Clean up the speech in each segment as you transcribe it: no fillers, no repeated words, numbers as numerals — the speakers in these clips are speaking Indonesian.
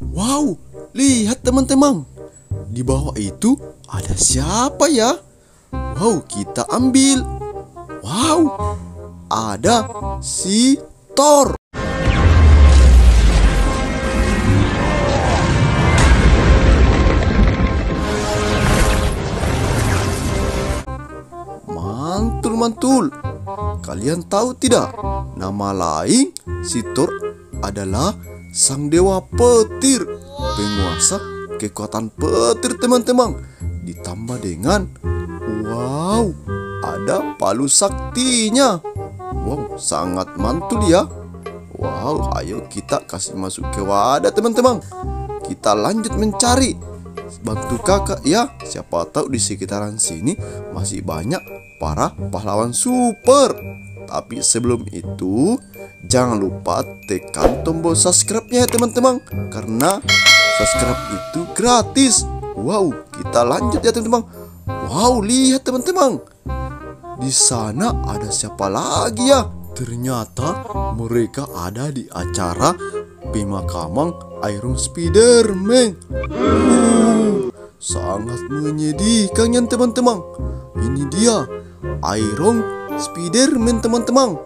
Wow, lihat teman-teman. Di bawah itu ada siapa ya? Wow, kita ambil. Wow, ada si Thor. Mantul-mantul. Kalian tahu tidak? Nama lain si Thor adalah sang dewa petir, penguasa kekuatan petir teman-teman. Ditambah dengan wow, ada palu saktinya. Wow, sangat mantul ya. Wow, ayo kita kasih masuk ke wadah teman-teman. Kita lanjut mencari. Bantu kakak ya. Siapa tahu di sekitaran sini masih banyak para pahlawan super. Tapi sebelum itu, jangan lupa tekan tombol subscribe-nya ya teman-teman, karena subscribe itu gratis. Wow, kita lanjut ya teman-teman. Wow, lihat teman-teman. Di sana ada siapa lagi ya? Ternyata mereka ada di acara pemakaman Iron Spider-Man. Sangat menyedihkan ya teman-teman. Ini dia Iron Spider-Man teman-teman.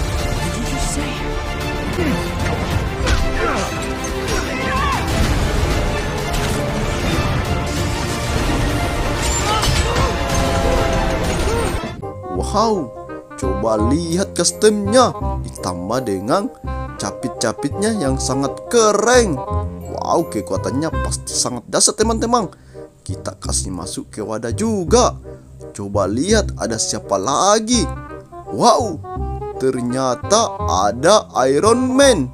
Wow, coba lihat kostumnya ditambah dengan capit-capitnya yang sangat keren. Wow, kekuatannya pasti sangat dahsyat teman-teman. Kita kasih masuk ke wadah juga. Coba lihat ada siapa lagi. Wow, ternyata ada Iron Man.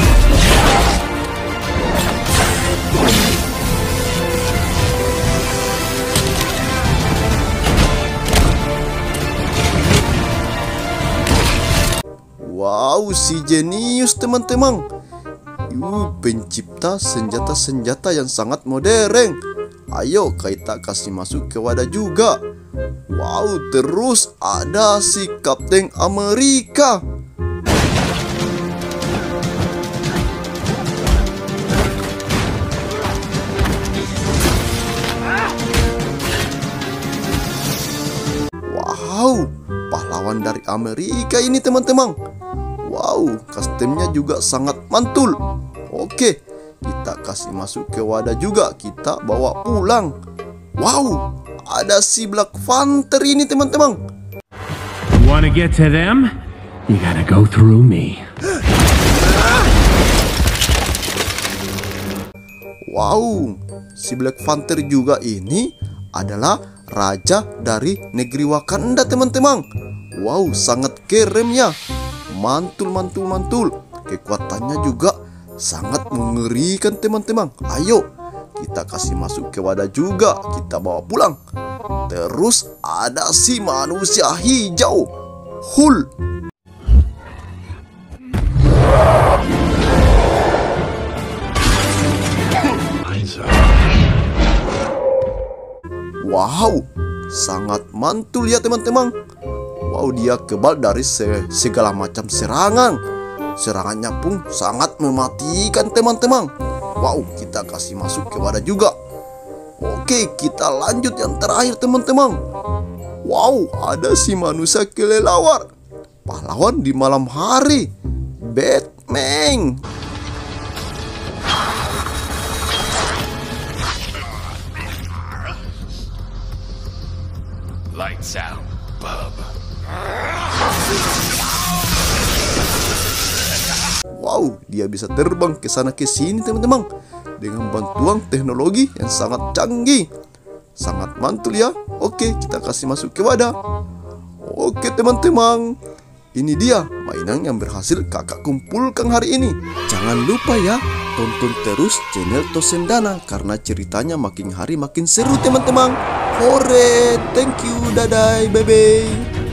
Wow, si jenius teman-teman. Pencipta senjata-senjata yang sangat modern. Ayo kita kasih masuk ke wadah juga. Wow, terus ada si Kapten Amerika. Wow, pahlawan dari Amerika ini teman-teman. Wow, kostumnya juga sangat mantul. Oke, kita kasih masuk ke wadah juga. Kita bawa pulang. Wow, ada si Black Panther ini teman-teman. You wanna get to them? You gotta go through me. Wow, si Black Panther juga ini adalah raja dari negeri Wakanda teman-teman. Wow, sangat keren ya. Mantul. Kekuatannya juga sangat mengerikan teman-teman. Ayo kita kasih masuk ke wadah juga. Kita bawa pulang. Terus ada si manusia hijau, Hulk. Wow, sangat mantul ya teman-teman. Wow, dia kebal dari segala macam serangan. Serangannya pun sangat mematikan teman-teman. Wow, kita kasih masuk ke wadah juga. Oke, kita lanjut yang terakhir teman-teman. Wow, ada si manusia kelelawar, pahlawan di malam hari, Batman. Lights out, bub. Wow, dia bisa terbang ke sana ke sini teman-teman dengan bantuan teknologi yang sangat canggih. Sangat mantul ya. Oke, kita kasih masuk ke wadah. Oke teman-teman, ini dia mainan yang berhasil kakak kumpulkan hari ini. Jangan lupa ya, tonton terus channel Tosendana karena ceritanya makin hari makin seru teman-teman. Hore, thank you, dadah, bye bye.